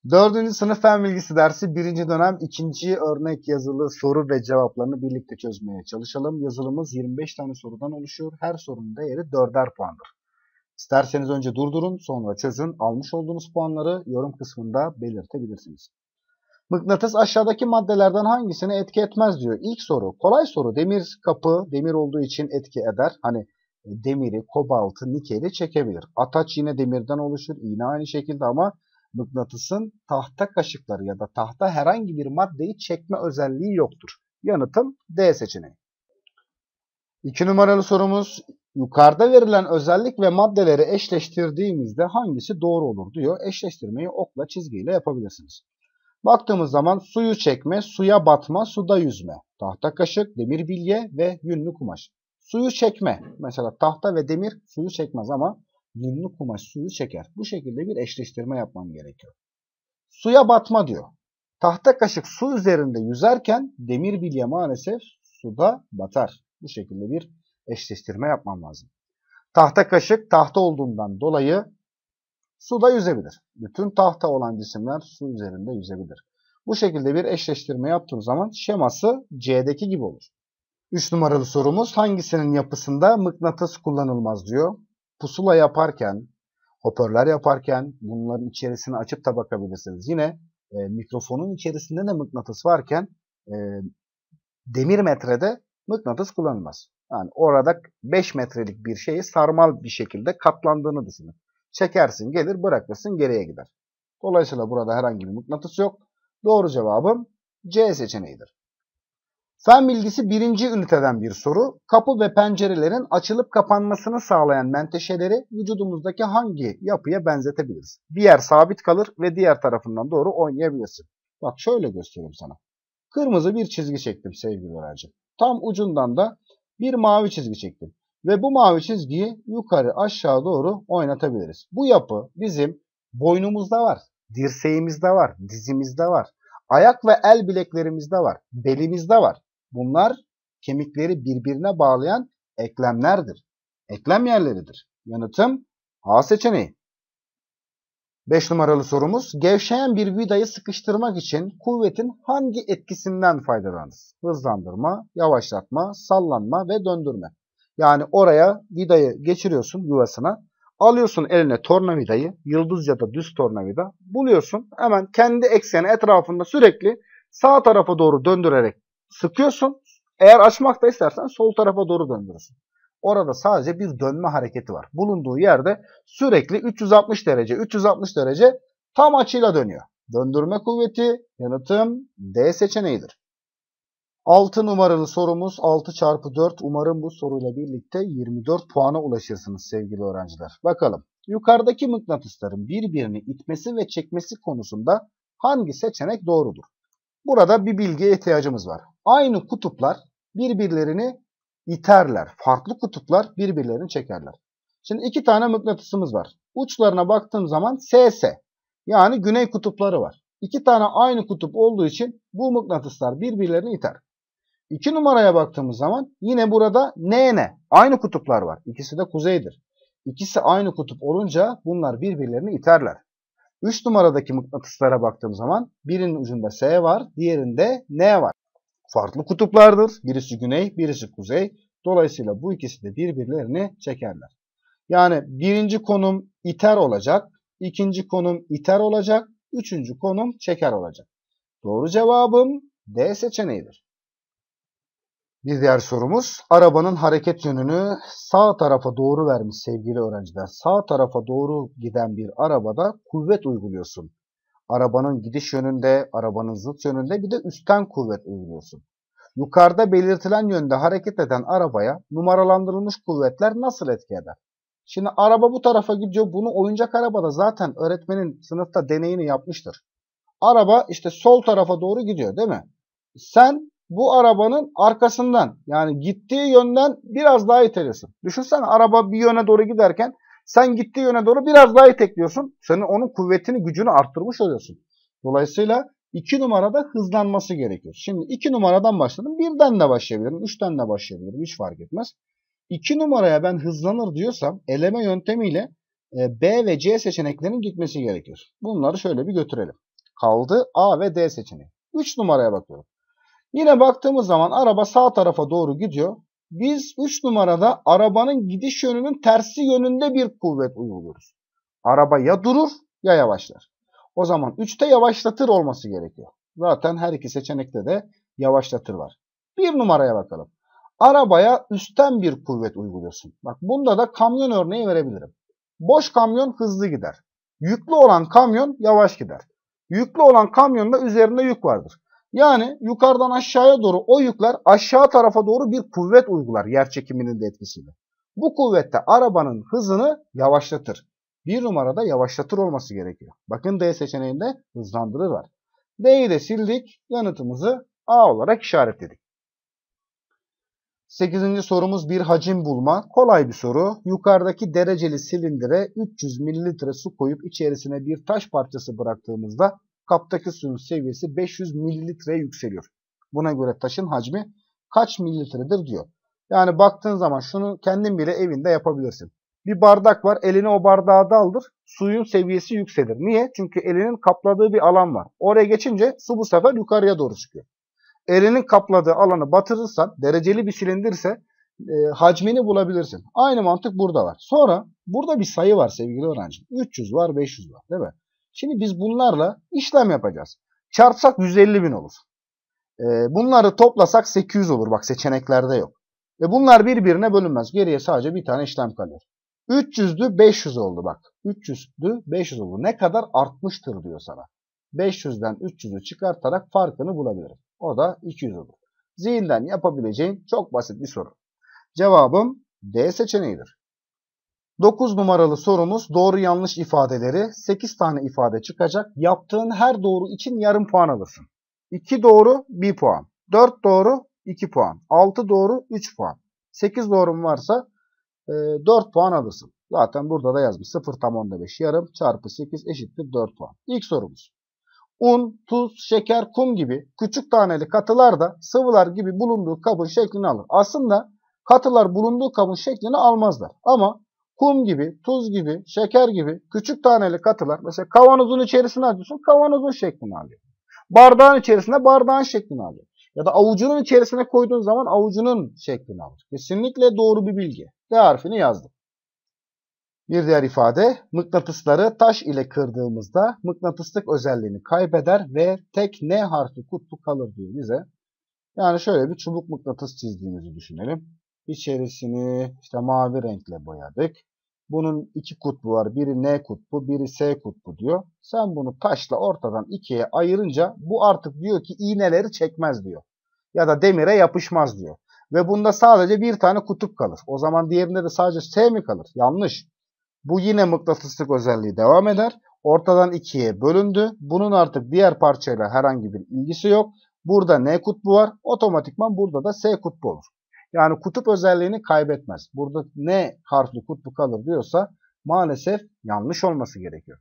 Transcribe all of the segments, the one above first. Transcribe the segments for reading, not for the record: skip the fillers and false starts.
Dördüncü sınıf fen bilgisi dersi birinci dönem ikinci örnek yazılı soru ve cevaplarını birlikte çözmeye çalışalım. Yazılımız 25 tane sorudan oluşuyor. Her sorunun değeri 4'er puandır. İsterseniz önce durdurun, sonra çözün. Almış olduğunuz puanları yorum kısmında belirtebilirsiniz. Mıknatıs aşağıdaki maddelerden hangisini etki etmez diyor. İlk soru, kolay soru. Demir kapı, demir olduğu için etki eder. Hani demiri, kobaltı, nikeli çekebilir. Ataç yine demirden oluşur. Yine aynı şekilde ama mıknatısın tahta kaşıkları ya da tahta herhangi bir maddeyi çekme özelliği yoktur. Yanıtım D seçeneği. 2 numaralı sorumuz, yukarıda verilen özellik ve maddeleri eşleştirdiğimizde hangisi doğru olur diyor. Eşleştirmeyi okla, çizgiyle yapabilirsiniz. Baktığımız zaman suyu çekme, suya batma, suda yüzme. Tahta kaşık, demir bilye ve yünlü kumaş. Suyu çekme. Mesela tahta ve demir suyu çekmez ama yünlü kumaş suyu çeker. Bu şekilde bir eşleştirme yapmam gerekiyor. Suya batma diyor. Tahta kaşık su üzerinde yüzerken demir bilye maalesef suda batar. Bu şekilde bir eşleştirme yapmam lazım. Tahta kaşık tahta olduğundan dolayı suda yüzebilir. Bütün tahta olan cisimler su üzerinde yüzebilir. Bu şekilde bir eşleştirme yaptığım zaman şeması C'deki gibi olur. 3 numaralı sorumuz, hangisinin yapısında mıknatıs kullanılmaz diyor. Pusula yaparken, hoparlör yaparken bunların içerisini açıp da bakabilirsiniz. Yine mikrofonun içerisinde de mıknatıs varken demir metrede mıknatıs kullanılmaz. Yani orada 5 metrelik bir şeyi sarmal bir şekilde katlandığını düşünün. Çekersin gelir, bırakırsın geriye gider. Dolayısıyla burada herhangi bir mıknatıs yok. Doğru cevabım C seçeneğidir. Fen bilgisi 1. üniteden bir soru. Kapı ve pencerelerin açılıp kapanmasını sağlayan menteşeleri vücudumuzdaki hangi yapıya benzetebiliriz? Bir yer sabit kalır ve diğer tarafından doğru oynayabilirsin. Bak şöyle göstereyim sana. Kırmızı bir çizgi çektim sevgili öğrencim. Tam ucundan da bir mavi çizgi çektim. Ve bu mavi çizgiyi yukarı aşağı doğru oynatabiliriz. Bu yapı bizim boynumuzda var, dirseğimizde var, dizimizde var, ayak ve el bileklerimizde var, belimizde var. Bunlar kemikleri birbirine bağlayan eklemlerdir. Eklem yerleridir. Yanıtım A seçeneği. 5 numaralı sorumuz, gevşeyen bir vidayı sıkıştırmak için kuvvetin hangi etkisinden faydalanırız? Hızlandırma, yavaşlatma, sallanma ve döndürme. Yani oraya vidayı geçiriyorsun yuvasına, alıyorsun eline tornavidayı, yıldız ya da düz tornavida buluyorsun. Hemen kendi ekseni etrafında sürekli sağ tarafa doğru döndürerek sıkıyorsun. Eğer açmak da istersen sol tarafa doğru döndürürsün. Orada sadece bir dönme hareketi var. Bulunduğu yerde sürekli 360 derece tam açıyla dönüyor. Döndürme kuvveti, yanıtım D seçeneğidir. 6 numaralı sorumuz 6 çarpı 4. Umarım bu soruyla birlikte 24 puana ulaşırsınız sevgili öğrenciler. Bakalım. Yukarıdaki mıknatısların birbirini itmesi ve çekmesi konusunda hangi seçenek doğrudur? Burada bir bilgiye ihtiyacımız var. Aynı kutuplar birbirlerini iterler. Farklı kutuplar birbirlerini çekerler. Şimdi iki tane mıknatısımız var. Uçlarına baktığım zaman SS yani güney kutupları var. İki tane aynı kutup olduğu için bu mıknatıslar birbirlerini iter. 2 numaraya baktığımız zaman yine burada NN aynı kutuplar var. İkisi de kuzeydir. İkisi aynı kutup olunca bunlar birbirlerini iterler. 3 numaradaki mıknatıslara baktığım zaman birinin ucunda S var, diğerinde N var. Farklı kutuplardır. Birisi güney, birisi kuzey. Dolayısıyla bu ikisi de birbirlerini çekerler. Yani birinci konum iter olacak, ikinci konum iter olacak, üçüncü konum çeker olacak. Doğru cevabım D seçeneğidir. Bir diğer sorumuz, arabanın hareket yönünü sağ tarafa doğru vermiş sevgili öğrenciler. Sağ tarafa doğru giden bir arabada kuvvet uyguluyorsun. Arabanın gidiş yönünde, arabanın zıt yönünde bir de üstten kuvvet uyguluyorsun. Yukarıda belirtilen yönde hareket eden arabaya numaralandırılmış kuvvetler nasıl etki eder? Şimdi araba bu tarafa gidiyor. Bunu oyuncak arabada zaten öğretmenin sınıfta deneyini yapmıştır. Araba işte sol tarafa doğru gidiyor değil mi? Sen bu arabanın arkasından yani gittiği yönden biraz daha iteliyorsun. Düşünsene araba bir yöne doğru giderken sen gittiği yöne doğru biraz daha itekliyorsun. Senin onun kuvvetini, gücünü arttırmış oluyorsun. Dolayısıyla 2 numarada hızlanması gerekiyor. Şimdi 2 numaradan başladım. 1'den de başlayabilirim. 3'ten de başlayabilirim. Hiç fark etmez. 2 numaraya ben hızlanır diyorsam eleme yöntemiyle B ve C seçeneklerinin gitmesi gerekir. Bunları şöyle bir götürelim. Kaldı A ve D seçeneği. 3 numaraya bakıyorum. Yine baktığımız zaman araba sağ tarafa doğru gidiyor. Biz 3 numarada arabanın gidiş yönünün tersi yönünde bir kuvvet uyguluyoruz. Araba ya durur ya yavaşlar. O zaman 3'te yavaşlatır olması gerekiyor. Zaten her iki seçenekte de yavaşlatır var. 1 numaraya bakalım. Arabaya üstten bir kuvvet uyguluyorsun. Bak bunda da kamyon örneği verebilirim. Boş kamyon hızlı gider. Yüklü olan kamyon yavaş gider. Yüklü olan kamyonda üzerinde yük vardır. Yani yukarıdan aşağıya doğru o yükler aşağı tarafa doğru bir kuvvet uygular yer çekiminin de etkisiyle. Bu kuvvette arabanın hızını yavaşlatır. 1 numarada yavaşlatır olması gerekiyor. Bakın D seçeneğinde hızlandırır var. D'yi de sildik. Yanıtımızı A olarak işaretledik. 8. sorumuz bir hacim bulma. Kolay bir soru. Yukarıdaki dereceli silindire 300 mililitre su koyup içerisine bir taş parçası bıraktığımızda kaptaki suyun seviyesi 500 mililitreye yükseliyor. Buna göre taşın hacmi kaç mililitredir diyor. Yani baktığın zaman şunu kendin bile evinde yapabilirsin. Bir bardak var, elini o bardağa daldır, suyun seviyesi yükselir. Niye? Çünkü elinin kapladığı bir alan var. Oraya geçince su bu sefer yukarıya doğru çıkıyor. Elinin kapladığı alanı batırırsan, dereceli bir silindirse hacmini bulabilirsin. Aynı mantık burada var. Sonra burada bir sayı var sevgili öğrencim. 300 var, 500 var değil mi? Şimdi biz bunlarla işlem yapacağız. Çarpsak 150 bin olur. Bunları toplasak 800 olur. Bak seçeneklerde yok. Bunlar birbirine bölünmez. Geriye sadece bir tane işlem kalıyor. 300'dü 500 oldu bak. 300'dü 500 oldu. Ne kadar artmıştır diyor sana. 500'den 300'ü çıkartarak farkını bulabilirim. O da 200 olur. Zihinden yapabileceğin çok basit bir soru. Cevabım D seçeneğidir. 9 numaralı sorumuz doğru yanlış ifadeleri 8 tane ifade çıkacak. Yaptığın her doğru için yarım puan alırsın. 2 doğru 1 puan. 4 doğru 2 puan. 6 doğru 3 puan. 8 doğrum varsa 4 puan alırsın. Zaten burada da yazmış. 0 tam onda 5 yarım çarpı 8 eşittir 4 puan. İlk sorumuz. Un, tuz, şeker, kum gibi küçük taneli katılar da sıvılar gibi bulunduğu kabın şeklini alır. Aslında katılar bulunduğu kabın şeklini almazlar. Ama kum gibi, tuz gibi, şeker gibi küçük taneli katılar mesela kavanozun içerisine atıyorsun, kavanozun şeklini alıyor. Bardağın içerisine bardağın şeklini alıyor. Ya da avucunun içerisine koyduğun zaman avucunun şeklini alır. Kesinlikle doğru bir bilgi. D harfini yazdım. Bir diğer ifade mıknatısları taş ile kırdığımızda mıknatıslık özelliğini kaybeder ve tek N harfi kutbu kalır diyor bize. Yani şöyle bir çubuk mıknatıs çizdiğimizi düşünelim. İçerisini işte mavi renkle boyadık. Bunun iki kutbu var. Biri N kutbu, biri S kutbu diyor. Sen bunu taşla ortadan ikiye ayırınca bu artık diyor ki iğneleri çekmez diyor. Ya da demire yapışmaz diyor. Ve bunda sadece bir tane kutup kalır. O zaman diğerinde de sadece S mi kalır? Yanlış. Bu yine mıknatıslık özelliği devam eder. Ortadan ikiye bölündü. Bunun artık diğer parçayla herhangi bir ilgisi yok. Burada N kutbu var. Otomatikman burada da S kutbu olur. Yani kutup özelliğini kaybetmez. Burada N harfli kutbu kalır diyorsa maalesef yanlış olması gerekiyor.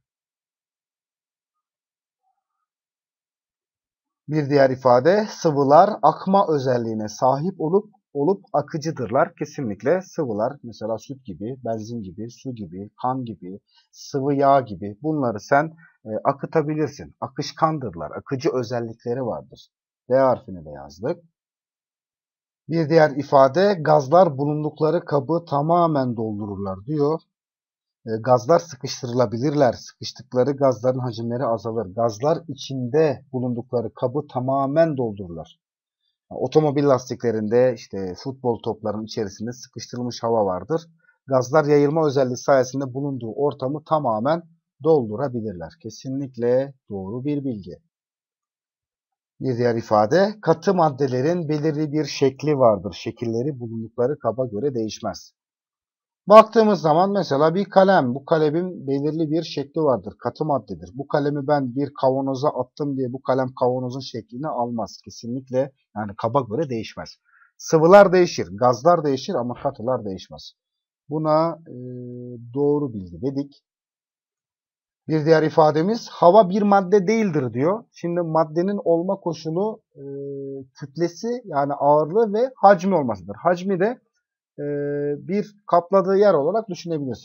Bir diğer ifade sıvılar akma özelliğine sahip olup akıcıdırlar. Kesinlikle sıvılar mesela süt gibi, benzin gibi, su gibi, kan gibi, sıvı yağ gibi bunları sen akıtabilirsin. Akışkandırlar, akıcı özellikleri vardır. D harfini de yazdık. Bir diğer ifade gazlar bulundukları kabı tamamen doldururlar diyor. Gazlar sıkıştırılabilirler. Sıkıştıkları gazların hacimleri azalır. Gazlar içinde bulundukları kabı tamamen doldururlar. Otomobil lastiklerinde işte futbol toplarının içerisinde sıkıştırılmış hava vardır. Gazlar yayılma özelliği sayesinde bulunduğu ortamı tamamen doldurabilirler. Kesinlikle doğru bir bilgi. Bir diğer ifade katı maddelerin belirli bir şekli vardır. Şekilleri bulundukları kaba göre değişmez. Baktığımız zaman mesela bir kalem, bu kalemin belirli bir şekli vardır, katı maddedir. Bu kalemi ben bir kavanoza attım diye bu kalem kavanozun şeklini almaz. Kesinlikle yani kaba göre değişmez. Sıvılar değişir, gazlar değişir ama katılar değişmez. Buna doğru bilgi dedik. Bir diğer ifademiz hava bir madde değildir diyor. Şimdi maddenin olma koşulu kütlesi yani ağırlığı ve hacmi olmasıdır. Hacmi de bir kapladığı yer olarak düşünebilirsin.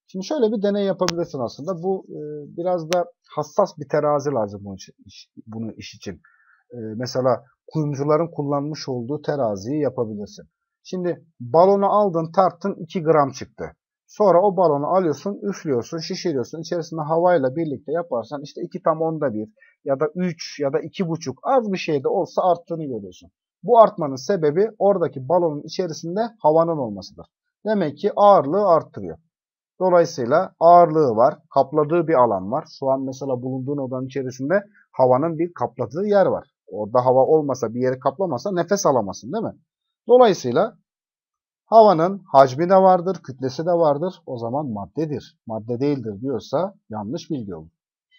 Şimdi şöyle bir deney yapabilirsin aslında. Bu biraz da hassas bir terazi lazım bunun iş için. Mesela kuyumcuların kullanmış olduğu teraziyi yapabilirsin. Şimdi balonu aldın, tarttın, 2 gram çıktı. Sonra o balonu alıyorsun, üflüyorsun, şişiriyorsun. İçerisinde havayla birlikte yaparsan işte 2 tam onda 1 ya da 3 ya da 2,5 az bir şey de olsa arttığını görüyorsun. Bu artmanın sebebi oradaki balonun içerisinde havanın olmasıdır. Demek ki ağırlığı arttırıyor. Dolayısıyla ağırlığı var, kapladığı bir alan var. Şu an mesela bulunduğun odanın içerisinde havanın bir kapladığı yer var. Orada hava olmasa, bir yeri kaplamasa nefes alamazsın, değil mi? Dolayısıyla havanın hacmi de vardır, kütlesi de vardır. O zaman maddedir. Madde değildir diyorsa yanlış bilgi olur.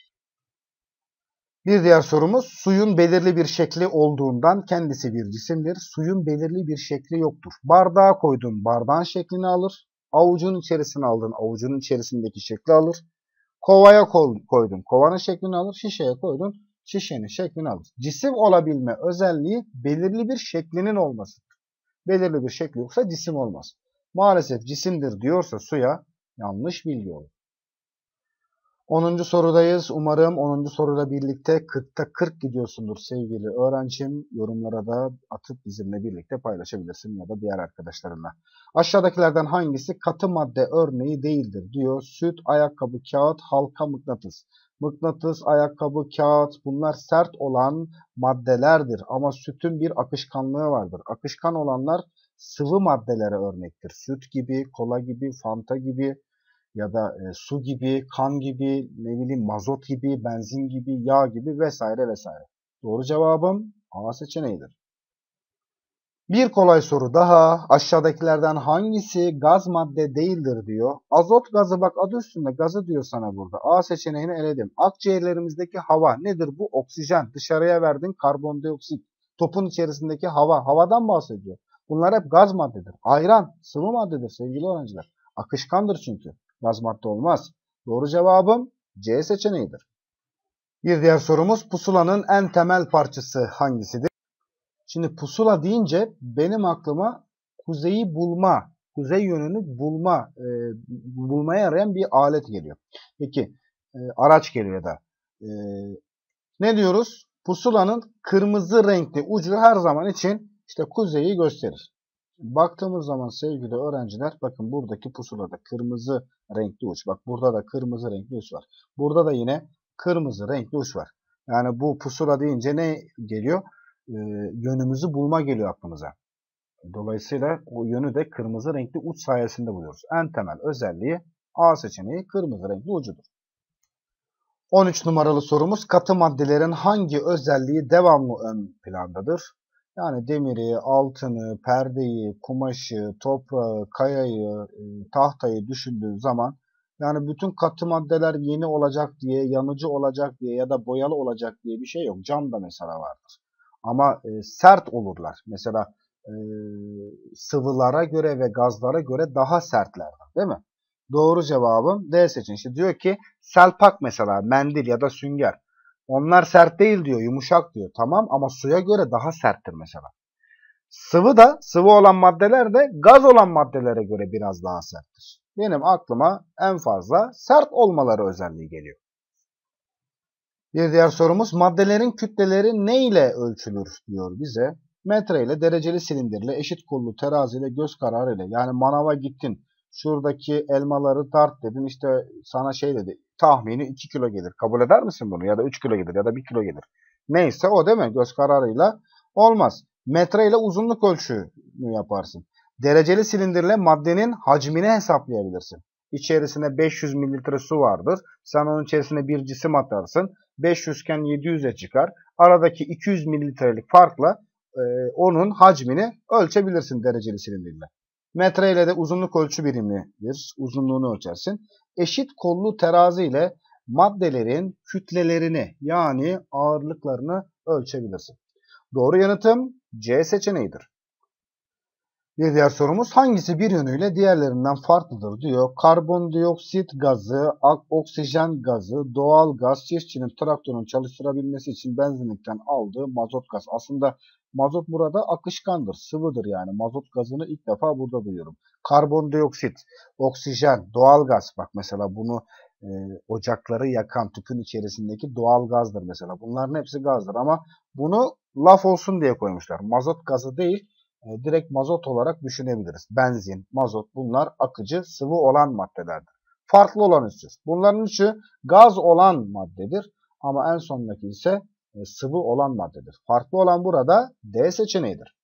Bir diğer sorumuz, suyun belirli bir şekli olduğundan kendisi bir cisimdir. Suyun belirli bir şekli yoktur. Bardağa koydun, bardağın şeklini alır. Avucun içerisine aldın, avucunun içerisindeki şekli alır. Kovaya koydun, kovanın şeklini alır. Şişeye koydun, şişenin şeklini alır. Cisim olabilme özelliği belirli bir şeklinin olmasıdır. Belirli bir şekli yoksa cisim olmaz. Maalesef cisimdir diyorsa suya yanlış bilgi olur. 10. sorudayız. Umarım 10. soruyla birlikte 40'ta 40 gidiyorsundur sevgili öğrencim. Yorumlara da atıp bizimle birlikte paylaşabilirsin ya da diğer arkadaşlarınla. Aşağıdakilerden hangisi katı madde örneği değildir diyor. Süt, ayakkabı, kağıt, halka, mıknatıs. Mıknatıs, ayakkabı, kağıt bunlar sert olan maddelerdir. Ama sütün bir akışkanlığı vardır. Akışkan olanlar sıvı maddelere örnektir. Süt gibi, kola gibi, fanta gibi ya da su gibi, kan gibi, ne bileyim mazot gibi, benzin gibi, yağ gibi vesaire vesaire. Doğru cevabım A seçeneğidir. Bir kolay soru daha. Aşağıdakilerden hangisi gaz madde değildir diyor. Azot gazı, bak adı üstünde gazı diyor sana burada. A seçeneğini eledim. Akciğerlerimizdeki hava nedir bu? Oksijen. Dışarıya verdin karbondioksit. Topun içerisindeki hava. Havadan bahsediyor. Bunlar hep gaz maddedir. Ayran sıvı maddedir sevgili öğrenciler. Akışkandır çünkü. Gaz madde olmaz. Doğru cevabım C seçeneğidir. Bir diğer sorumuz, pusulanın en temel parçası hangisidir? Şimdi pusula deyince benim aklıma kuzeyi bulma, kuzey yönünü bulmaya yarayan bir alet geliyor. Peki araç geliyor da. Ne diyoruz? Pusulanın kırmızı renkli ucu her zaman için işte kuzeyi gösterir. Baktığımız zaman sevgili öğrenciler, bakın buradaki pusulada kırmızı renkli uç. Bak burada da kırmızı renkli uç var. Burada da yine kırmızı renkli uç var. Yani bu pusula deyince ne geliyor? Yönümüzü bulma geliyor aklımıza. Dolayısıyla o yönü de kırmızı renkli uç sayesinde buluyoruz. En temel özelliği A seçeneği kırmızı renkli ucudur. 13 numaralı sorumuz, katı maddelerin hangi özelliği devamlı ön plandadır? Yani demiri, altını, perdeyi, kumaşı, toprağı, kayayı, tahtayı düşündüğün zaman yani bütün katı maddeler yeni olacak diye, yanıcı olacak diye ya da boyalı olacak diye bir şey yok. Cam da mesela vardır. Ama sert olurlar. Mesela sıvılara göre ve gazlara göre daha sertlerdir, değil mi? Doğru cevabım D seçin. İşte diyor ki selpak mesela, mendil ya da sünger. Onlar sert değil diyor, yumuşak diyor. Tamam ama suya göre daha serttir mesela. Sıvı olan maddeler de gaz olan maddelere göre biraz daha serttir. Benim aklıma en fazla sert olmaları özelliği geliyor. Bir diğer sorumuz, maddelerin kütleleri ne ile ölçülür diyor bize. Metre ile, dereceli silindirle, eşit kollu teraziyle, göz kararı ile. Yani manava gittin, şuradaki elmaları tart dedin, işte sana şey dedi, tahmini 2 kilo gelir. Kabul eder misin bunu? Ya da 3 kilo gelir ya da 1 kilo gelir. Neyse o, değil mi? Göz kararıyla olmaz. Metre ile uzunluk ölçümü yaparsın. Dereceli silindirle maddenin hacmini hesaplayabilirsin. İçerisine 500 mililitre su vardır. Sen onun içerisine bir cisim atarsın. 500 iken 700'e çıkar. Aradaki 200 mililitrelik farkla onun hacmini ölçebilirsin dereceli silindirle. Metre ile de uzunluk ölçü birimidir. Uzunluğunu ölçersin. Eşit kollu terazi ile maddelerin kütlelerini yani ağırlıklarını ölçebilirsin. Doğru yanıtım C seçeneğidir. Bir diğer sorumuz, hangisi bir yönüyle diğerlerinden farklıdır diyor. Karbondioksit gazı, oksijen gazı, doğal gaz, çiftçinin traktörün çalıştırabilmesi için benzinlikten aldığı mazot gaz. Aslında Mazot burada akışkandır, sıvıdır yani. Mazot gazını ilk defa burada duyuyorum. Karbondioksit, oksijen, doğalgaz. Bak mesela bunu ocakları yakan tüpün içerisindeki doğal gazdır mesela. Bunların hepsi gazdır ama bunu laf olsun diye koymuşlar. Mazot gazı değil, direkt mazot olarak düşünebiliriz. Benzin, mazot bunlar akıcı, sıvı olan maddelerdir. Farklı olan istiyoruz. Bunların üçü gaz olan maddedir ama en sondaki ise sıvı olan maddedir. Farklı olan burada D seçeneğidir.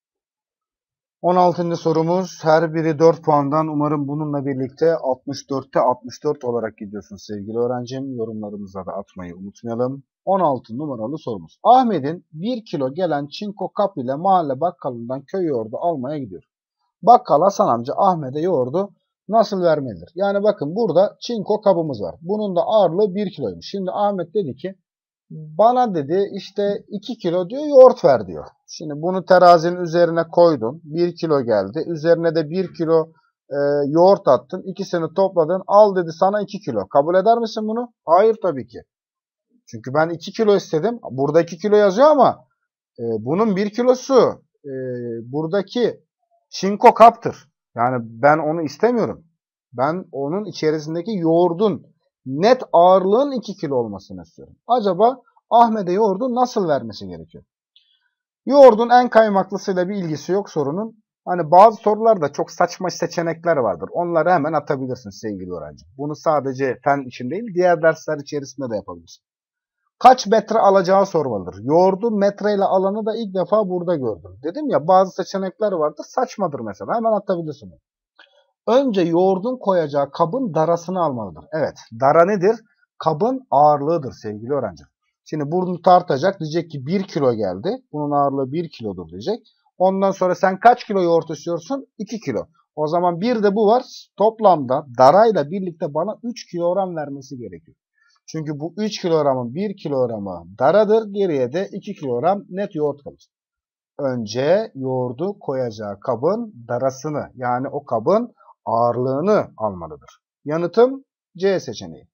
16. sorumuz her biri 4 puandan. Umarım bununla birlikte 64'te 64 olarak gidiyorsun sevgili öğrencim. Yorumlarımıza da atmayı unutmayalım. 16 numaralı sorumuz. Ahmet'in 1 kilo gelen çinko kap ile mahalle bakkalından köy yoğurdu almaya gidiyor. Bakkal Hasan amca Ahmet'e yoğurdu nasıl vermelidir? Yani bakın burada çinko kabımız var. Bunun da ağırlığı 1 kiloymuş. Şimdi Ahmet dedi ki bana dedi işte 2 kilo diyor yoğurt ver diyor. Şimdi bunu terazinin üzerine koydun. 1 kilo geldi. Üzerine de 1 kilo yoğurt attın. İkisini topladın. Al dedi sana 2 kilo. Kabul eder misin bunu? Hayır tabii ki. Çünkü ben 2 kilo istedim. Burada 2 kilo yazıyor ama bunun 1 kilosu buradaki çinko kaptır. Yani ben onu istemiyorum. Ben onun içerisindeki yoğurdun net ağırlığın 2 kilo olmasını istiyorum. Acaba Ahmet'e yoğurdu nasıl vermesi gerekiyor? Yoğurdun en kaymaklısıyla bir ilgisi yok sorunun. Hani bazı sorularda çok saçma seçenekler vardır. Onları hemen atabilirsin sevgili öğrenci. Bunu sadece fen için değil diğer dersler içerisinde de yapabilirsin. Kaç metre alacağı sormalıdır. Yoğurdu metreyle alanı da ilk defa burada gördüm. Dedim ya bazı seçenekler vardır saçmadır mesela hemen atabilirsin. Önce yoğurdun koyacağı kabın darasını almalıdır. Evet, dara nedir? Kabın ağırlığıdır sevgili öğrenci. Şimdi bunu tartacak. Diyecek ki 1 kilo geldi. Bunun ağırlığı 1 kilodur diyecek. Ondan sonra sen kaç kilo yoğurt istiyorsun? 2 kilo. O zaman bir de bu var. Toplamda darayla birlikte bana 3 kilogram vermesi gerekiyor. Çünkü bu 3 kilogramın 1 kilogramı daradır. Geriye de 2 kilogram net yoğurt kalır. Önce yoğurdu koyacağı kabın darasını yani o kabın ağırlığını almalıdır. Yanıtım C seçeneği.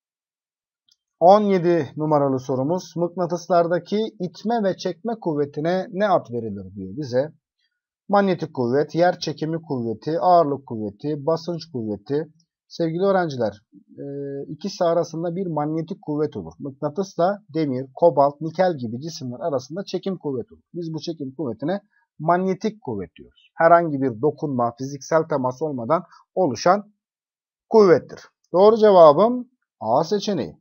17 numaralı sorumuz. Mıknatıslardaki itme ve çekme kuvvetine ne ad verilir diyor bize. Manyetik kuvvet, yer çekimi kuvveti, ağırlık kuvveti, basınç kuvveti. Sevgili öğrenciler, ikisi arasında bir manyetik kuvvet olur. Mıknatısla demir, kobalt, nikel gibi cisimler arasında çekim kuvveti olur. Biz bu çekim kuvvetine manyetik kuvvet diyoruz. Herhangi bir dokunma, fiziksel temas olmadan oluşan kuvvettir. Doğru cevabım A seçeneği.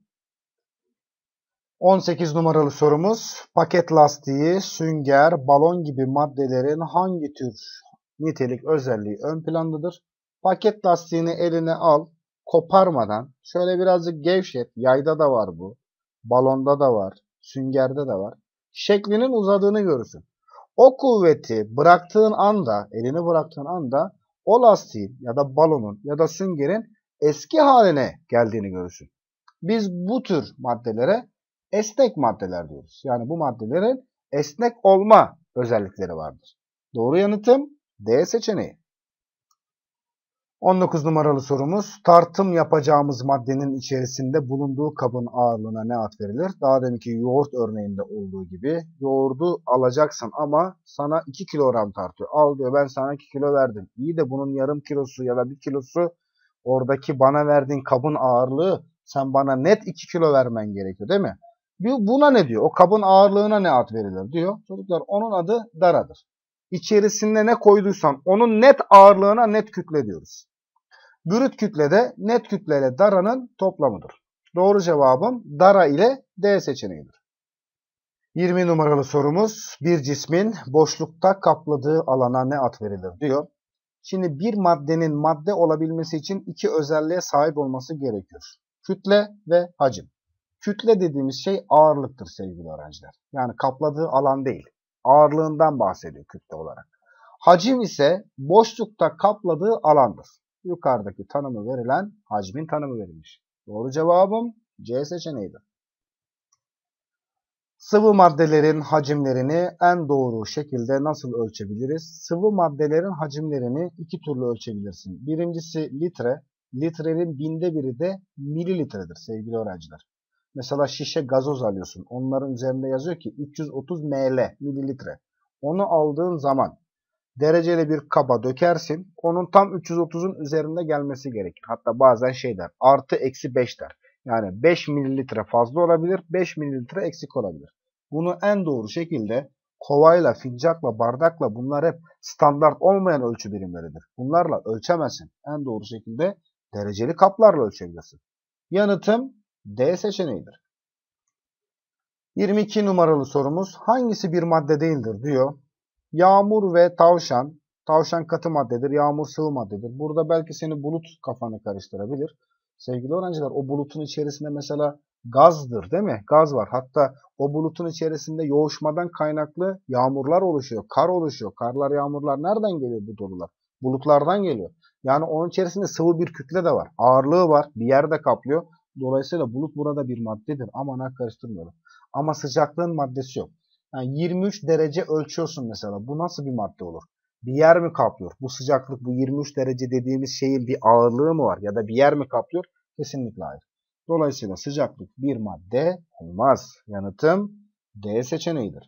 18 numaralı sorumuz. Paket lastiği, sünger, balon gibi maddelerin hangi tür nitelik özelliği ön plandadır? Paket lastiğini eline al, koparmadan şöyle birazcık gevşet. Yayda da var bu. Balonda da var. Süngerde de var. Şeklinin uzadığını görürsün. O kuvveti bıraktığın anda, elini bıraktığın anda o lastiğin ya da balonun ya da süngerin eski haline geldiğini görürsün. Biz bu tür maddelere esnek maddeler diyoruz. Yani bu maddelerin esnek olma özellikleri vardır. Doğru yanıtım D seçeneği. 19 numaralı sorumuz. Tartım yapacağımız maddenin içerisinde bulunduğu kabın ağırlığına ne ad verilir? Daha deminki yoğurt örneğinde olduğu gibi yoğurdu alacaksın ama sana 2 kilogram tartıyor. Al diyor ben sana 2 kilo verdim. İyi de bunun yarım kilosu ya da 1 kilosu oradaki bana verdiğin kabın ağırlığı sen bana net 2 kilo vermen gerekiyor değil mi? Buna ne diyor? O kabın ağırlığına ne ad verilir diyor. Çocuklar onun adı daradır. İçerisinde ne koyduysan onun net ağırlığına net kütle diyoruz. Brüt kütle de net kütle ile daranın toplamıdır. Doğru cevabım dara ile D seçeneğidir. 20 numaralı sorumuz. Bir cismin boşlukta kapladığı alana ne ad verilir diyor. Şimdi bir maddenin madde olabilmesi için iki özelliğe sahip olması gerekiyor. Kütle ve hacim. Kütle dediğimiz şey ağırlıktır sevgili öğrenciler. Yani kapladığı alan değil. Ağırlığından bahsediyor kütle olarak. Hacim ise boşlukta kapladığı alandır. Yukarıdaki tanımı verilen hacmin tanımı verilmiş. Doğru cevabım C seçeneğidir. Sıvı maddelerin hacimlerini en doğru şekilde nasıl ölçebiliriz? Sıvı maddelerin hacimlerini iki türlü ölçebilirsin. Birincisi litre. Litrenin binde biri de mililitredir sevgili öğrenciler. Mesela şişe gazoz alıyorsun. Onların üzerinde yazıyor ki 330 ml mililitre. Onu aldığın zaman dereceli bir kaba dökersin. Onun tam 330'un üzerinde gelmesi gerekir. Hatta bazen şey der. Artı eksi 5 der. Yani 5 mililitre fazla olabilir. 5 mililitre eksik olabilir. Bunu en doğru şekilde kovayla, fincakla, bardakla, bunlar hep standart olmayan ölçü birimleridir. Bunlarla ölçemezsin. En doğru şekilde dereceli kaplarla ölçebilirsin. Yanıtım D seçeneğidir. 22 numaralı sorumuz hangisi bir madde değildir diyor. Yağmur ve tavşan. Tavşan katı maddedir, yağmur sıvı maddedir. Burada belki seni bulut kafanı karıştırabilir. Sevgili öğrenciler, o bulutun içerisinde mesela gazdır değil mi? Gaz var. Hatta o bulutun içerisinde yoğuşmadan kaynaklı yağmurlar oluşuyor, kar oluşuyor. Karlar, yağmurlar nereden geliyor bu dolular? Bulutlardan geliyor. Yani onun içerisinde sıvı bir kütle de var. Ağırlığı var, bir yerde kaplıyor. Dolayısıyla bulut burada bir maddedir. Aman ha karıştırmayalım. Ama sıcaklığın maddesi yok. Yani 23 derece ölçüyorsun mesela. Bu nasıl bir madde olur? Bir yer mi kaplıyor? Bu sıcaklık, bu 23 derece dediğimiz şeyin bir ağırlığı mı var? Ya da bir yer mi kaplıyor? Kesinlikle hayır. Dolayısıyla sıcaklık bir madde olmaz. Yanıtım D seçeneğidir.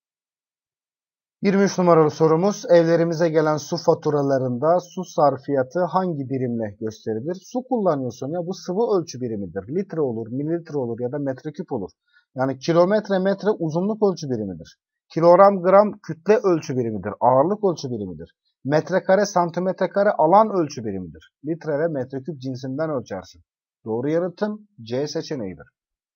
23 numaralı sorumuz. Evlerimize gelen su faturalarında su sarfiyatı hangi birimle gösterilir? Su kullanıyorsun ya, bu sıvı ölçü birimidir. Litre olur, mililitre olur ya da metreküp olur. Yani kilometre, metre uzunluk ölçü birimidir. Kilogram, gram kütle ölçü birimidir. Ağırlık ölçü birimidir. Metrekare, santimetre kare alan ölçü birimidir. Litre ve metreküp cinsinden ölçersin. Doğru yanıtım C seçeneğidir.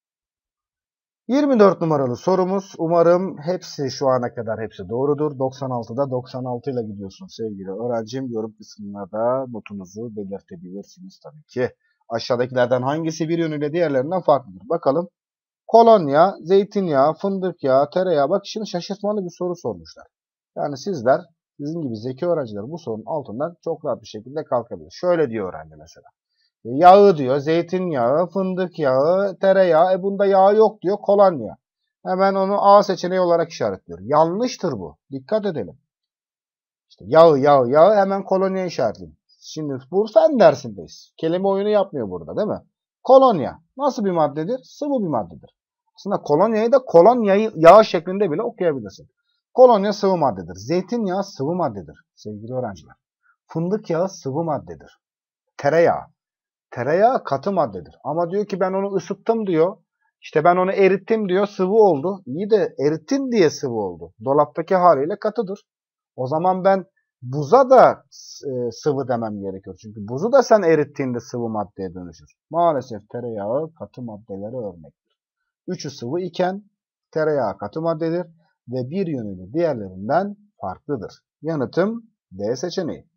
24 numaralı sorumuz. Umarım hepsi şu ana kadar hepsi doğrudur. 96'da 96 ile gidiyorsun sevgili öğrencim. Yorum kısmına da notunuzu belirtebilirsiniz tabii ki. Aşağıdakilerden hangisi bir yönüyle diğerlerinden farklıdır? Bakalım. Kolonya, zeytinyağı, fındık yağı, tereyağı. Bak şimdi şaşırtmalı bir soru sormuşlar. Yani sizler, sizin gibi zeki öğrenciler bu sorunun altından çok rahat bir şekilde kalkabilir. Şöyle diyor öğrenci mesela. Yağı diyor, zeytinyağı, fındık yağı, tereyağı. Bunda yağ yok diyor, kolonya. Hemen onu A seçeneği olarak işaretliyor. Yanlıştır bu. Dikkat edelim. İşte yağı hemen kolonya işaretledim. Şimdi bu fen dersindeyiz. Kelime oyunu yapmıyor burada değil mi? Kolonya nasıl bir maddedir? Sıvı bir maddedir. Aslında kolonyayı da kolonya yağı şeklinde bile okuyabilirsin. Kolonya sıvı maddedir. Zeytinyağı sıvı maddedir sevgili öğrenciler. Fındık yağı sıvı maddedir. Tereyağı. Tereyağı katı maddedir. Ama diyor ki ben onu ısıttım diyor. İşte ben onu erittim diyor, sıvı oldu. İyi de erittin diye sıvı oldu. Dolaptaki haliyle katıdır. O zaman ben buza da sıvı demem gerekiyor. Çünkü buzu da sen erittiğinde sıvı maddeye dönüşür. Maalesef tereyağı katı maddelere örnektir. Üçü sıvı iken tereyağı katı maddedir ve bir yönüyle diğerlerinden farklıdır. Yanıtım D seçeneği.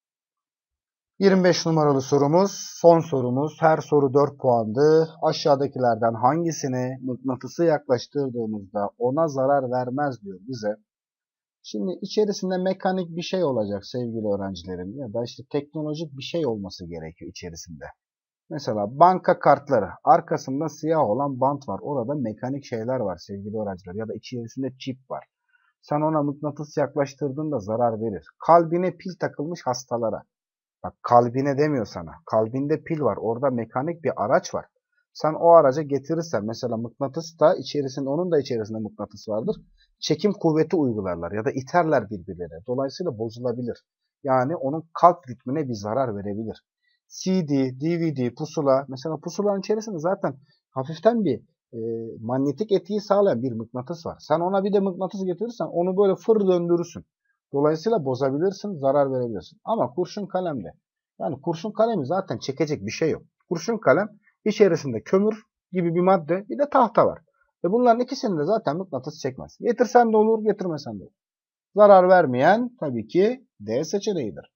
25 numaralı sorumuz, son sorumuz. Her soru 4 puandı. Aşağıdakilerden hangisine mıknatısı yaklaştırdığımızda ona zarar vermez diyor bize. Şimdi içerisinde mekanik bir şey olacak sevgili öğrencilerim ya da işte teknolojik bir şey olması gerekiyor içerisinde. Mesela banka kartları, arkasında siyah olan bant var. Orada mekanik şeyler var sevgili öğrenciler ya da içerisinde çip var. Sen ona mıknatıs yaklaştırdığında zarar verir. Kalbine pil takılmış hastalara. Bak kalbine demiyor sana. Kalbinde pil var. Orada mekanik bir araç var. Sen o araca getirirsen mesela mıknatıs da içerisinde onun da içerisinde mıknatıs vardır. Çekim kuvveti uygularlar ya da iterler birbirlerine. Dolayısıyla bozulabilir. Yani onun kalp ritmine bir zarar verebilir. CD, DVD, pusula. Mesela pusulanın içerisinde zaten hafiften bir manyetik etiği sağlayan bir mıknatıs var. Sen ona bir de mıknatıs getirirsen onu böyle fır döndürürsün. Dolayısıyla bozabilirsin, zarar verebilirsin. Ama kurşun kalemde, yani kurşun kalemi zaten çekecek bir şey yok. Kurşun kalem içerisinde kömür gibi bir madde, bir de tahta var. Ve bunların ikisini de zaten mıknatıs çekmez. Getirsen de olur, getirmesen de olur. Zarar vermeyen tabii ki D seçeneğidir.